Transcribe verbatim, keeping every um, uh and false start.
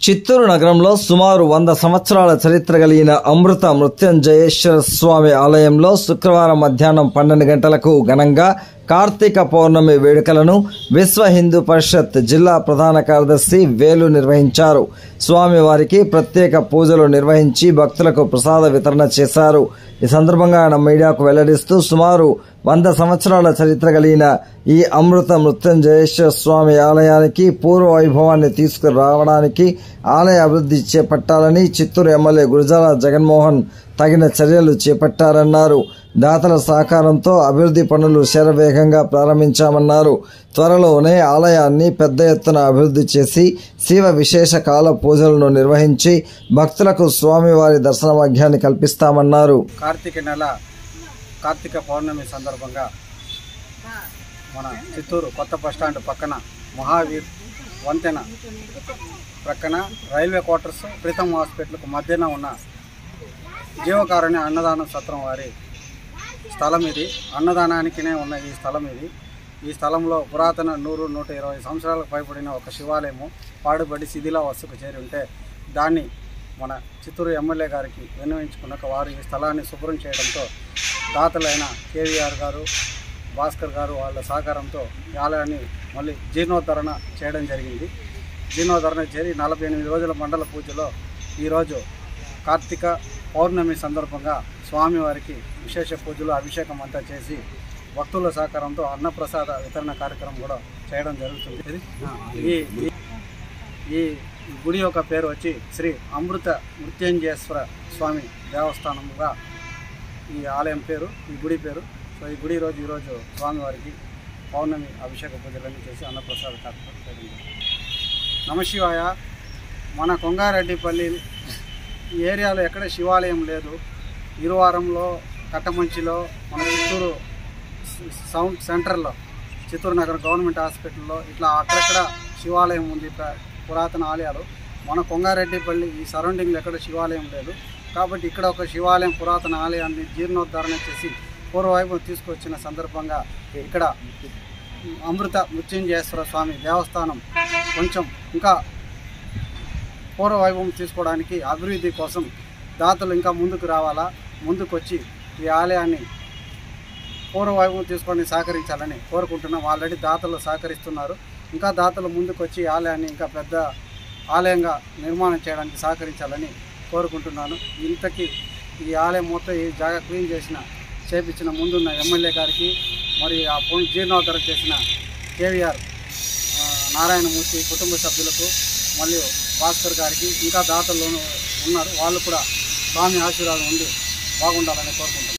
చిత్తూరు నగరంలో సుమారు వంద సంవత్సరాల చరిత్ర కలిగిన అమృత మృత్యుంజయేశ్వర స్వామి ఆలయంలో శుక్రవారం మధ్యాహ్నం పన్నెండు గంటలకు ఘనంగా కార్తీక పౌర్ణమి వేడుకలను విశ్వ హిందూ పరిషత్ జిల్లా ప్రధాన కార్యదర్శి వేలు నిర్వహించారు. స్వామివారికి ప్రత్యేక పూజలు నిర్వహించి భక్తులకు ప్రసాద వితరణ చేశారు. ఈ సందర్భంగా ఆయన మీడియాకు వెల్లడిస్తూ సుమారు వంద సంవత్సరాల చరిత్ర కలిగిన ఈ అమృత మృత్యుంజయేశ్వర స్వామి ఆలయానికి పూర్వ వైభవాన్ని తీసుకురావడానికి ఆలయ అభివృద్ధి చేపట్టాలని చిత్తూరు ఎమ్మెల్యే గురజాల జగన్మోహన్ తగిన చర్యలు చేపట్టారన్నారు. దాతల సహకారంతో అభివృద్ధి పనులు శరవేగంగా ప్రారంభించామన్నారు. త్వరలోనే ఆలయాన్ని పెద్ద ఎత్తున అభివృద్ధి చేసి శివ విశేష కాల పూజలను నిర్వహించి భక్తులకు స్వామివారి దర్శన భాగ్యాన్ని కల్పిస్తామన్నారు. కార్తీక నెల కార్తీక పౌర్ణమి సందర్భంగా మన చిత్తూరు కొత్త బస్టాండ్ పక్కన మహావీర్ వంతెన ప్రక్కన రైల్వే క్వార్టర్స్ ప్రీతం హాస్పిటల్కు మధ్యన ఉన్న జీవకారుణ్య అన్నదాన సత్రం వారి స్థలం ఇది. అన్నదానానికినే ఉన్న ఈ స్థలం ఇది. ఈ స్థలంలో పురాతన నూరు నూట ఇరవై సంవత్సరాలకు పైబడిన ఒక శివాలయము పాడుబడి శిథిలావస్థకు చేరి ఉంటే దాన్ని మన చిత్తూరు ఎమ్మెల్యే గారికి విన్నవించుకున్నాక వారు ఈ స్థలాన్ని శుభ్రం చేయడంతో దాతలైన కేవీఆర్ గారు, భాస్కర్ గారు వాళ్ళ సహకారంతో ఈ ఆలయాన్ని మళ్ళీ జీర్ణోద్ధరణ చేయడం జరిగింది. జీర్ణోద్ధరణ చేరి నలభై ఎనిమిది రోజుల మండల పూజలో ఈరోజు కార్తీక పౌర్ణమి సందర్భంగా స్వామివారికి విశేష పూజలు అభిషేకం అంతా చేసి భక్తుల సహకారంతో అన్నప్రసాద వితరణ కార్యక్రమం కూడా చేయడం జరుగుతుంది. ఈ ఈ గుడి యొక్క పేరు వచ్చి శ్రీ అమృత మృత్యుంజయేశ్వర స్వామి దేవస్థానముగా ఈ ఆలయం పేరు, ఈ గుడి పేరు. సో ఈ గుడి రోజు ఈరోజు స్వామివారికి పౌర్ణమి అభిషేక పూజలన్నీ చేసి అన్నప్రసాద కార్యక్రమం చేయడం జరుగుతుంది. నమశివాయ. మన కొంగారెడ్డిపల్లి ఈ ఏరియాలో ఎక్కడ శివాలయం లేదు. ఇరువారంలో, కట్టమంచిలో, మన చిత్తూరు సౌండ్ సెంటర్లో, చిత్తూరు నగర గవర్నమెంట్ హాస్పిటల్లో ఇట్లా అక్కడక్కడ శివాలయం ఉంది, పురాతన ఆలయాలు. మన కొంగారెడ్డిపల్లి ఈ సరౌండింగ్లో ఎక్కడ శివాలయం లేదు. కాబట్టి ఇక్కడ ఒక శివాలయం పురాతన ఆలయాన్ని జీర్ణోద్ధరణ చేసి పూర్వవైభవం తీసుకొచ్చిన సందర్భంగా ఇక్కడ అమృత మృత్యుంజయేశ్వర స్వామి దేవస్థానం కొంచెం ఇంకా పూర్వవైభవం తీసుకోవడానికి అభివృద్ధి కోసం దాతలు ఇంకా ముందుకు రావాలా, ముందుకు వచ్చి ఈ ఆలయాన్ని పూర్వవైభవం తీసుకొని సహకరించాలని కోరుకుంటున్నాం. ఆల్రెడీ దాతలు సహకరిస్తున్నారు. ఇంకా దాతలు ముందుకు వచ్చి ఆలయాన్ని ఇంకా పెద్ద ఆలయంగా నిర్మాణం చేయడానికి సహకరించాలని కోరుకుంటున్నాను. ఇంతకీ ఈ ఆలయం మొత్తం ఈ జాగా క్లీన్ చేసిన చేపించిన ముందున్న ఎమ్మెల్యే గారికి, మరి ఆ జీర్ణోద్ధరణ చేసిన కేవీఆర్ నారాయణమూర్తి కుటుంబ సభ్యులకు, మరియు భాస్కర్ గారికి, ఇంకా దాతలు ఉన్నారు, వాళ్ళు కూడా స్వామి ఆశీర్వాదం ఉండి బాగుండాలని కోరుకుంటున్నాను.